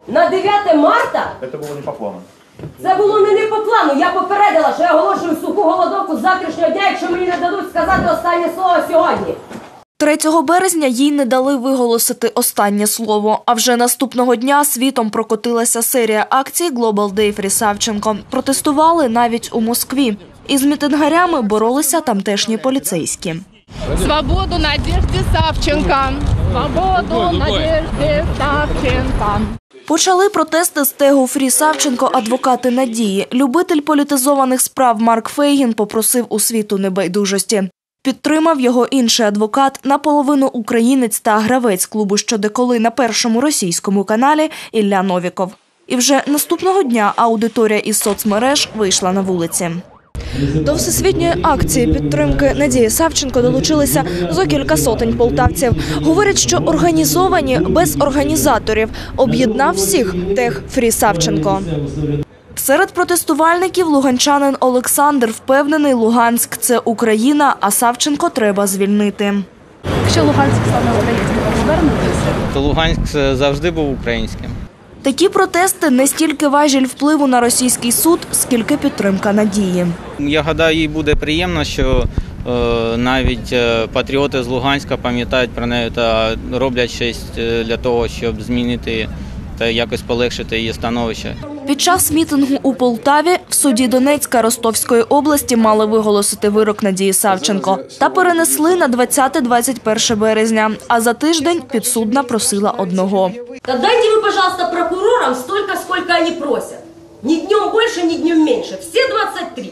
На 9 марта? Це було не по плану. Це було не по плану. Я попередила, що я оголошую суху голодовку з завтрашнього дня, якщо мені не дадуть сказати останнє слово сьогодні. 3 березня їй не дали виголосити останнє слово. А вже наступного дня світом прокотилася серія акцій Global Day Free Савченко. Протестували навіть у Москві. Із мітингарями боролися тамтешні поліцейські. Свободу Надежде Савченко! Свободу Надежде Савченко! Почали протести з тегу «Фрі Савченко» адвокати Надії. Любитель політизованих справ Марк Фейгін попросив у світу небайдужості. Підтримав його інший адвокат, наполовину українець та гравець клубу «Щодеколи» на першому російському каналі Ілля Новіков. І вже наступного дня аудиторія із соцмереж вийшла на вулиці. До всесвітньої акції підтримки Надії Савченко долучилися зо кілька сотень полтавців. Говорять, що організовані без організаторів. Об'єднав всіх тег «Фрі Савченко». Серед протестувальників луганчанин Олександр впевнений, Луганськ – це Україна, а Савченко треба звільнити. Якщо Луганськ стане українським, ви повернетеся? То Луганськ завжди був українським. Такі протести не стільки важіль впливу на російський суд, скільки підтримка Надії. Я гадаю, їй буде приємно, що навіть патріоти з Луганська пам'ятають про неї та роблять щось для того, щоб змінити та якось полегшити її становище. Під час мітингу у Полтаві в суді Донецька Ростовської області мали виголосити вирок Надії Савченко. Та перенесли на 20-21 березня, а за тиждень підсудна просила одного. Та дайте ви, пожалуйста, прокурорам столько, сколько они просят. Ни днем больше, ни днем меньше. Все 23.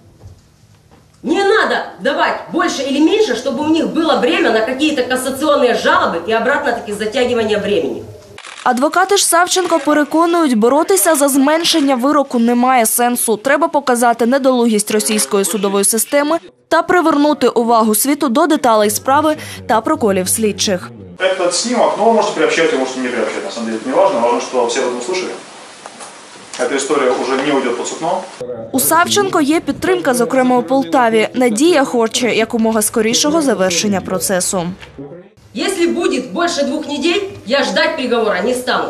Не надо давать больше или меньше, чтобы у них было время на какие-то кассационные жалобы и обратно-таки затягивание времени. Адвокати ж Савченко переконують, боротися за зменшення вироку немає сенсу. Треба показати недолугість російської судової системи та привернути увагу світу до деталей справи та проколів слідчих. Этот снимок, ну, вы можете приобщать, можете не приобщать, на самом деле это не важно. Важно, что все об этом слышали. Эта история уже не уйдет под сукно. У Савченко є підтримка, зокрема у Полтаві. Надія хоче якомога скорішого завершення процесу. Если будет больше 2 недель, я ждать приговора не стану.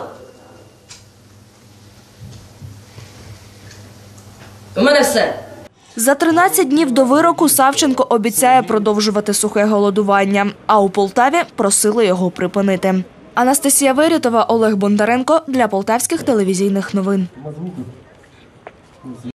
У мене все. За 13 днів до вироку Савченко обіцяє продовжувати сухе голодування, а у Полтаві просили його припинити. Анастасія Верітова, Олег Бондаренко для Полтавських телевізійних новин.